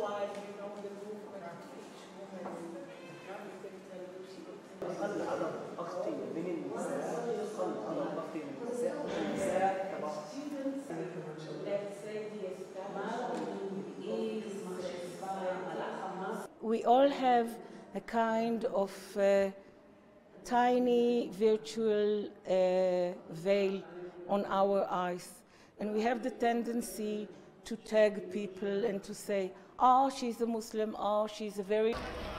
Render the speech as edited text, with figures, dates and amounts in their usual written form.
otherwise, you know, the movement of each woman, you can tell if she would أقل عدد أخطي من النساء، أقل عدد أخطي من النساء تبع. let's say the establishment is We all have a kind of tiny virtual veil on our eyes, and we have the tendency to tag people and to say, oh, she's a Muslim, oh, she's a very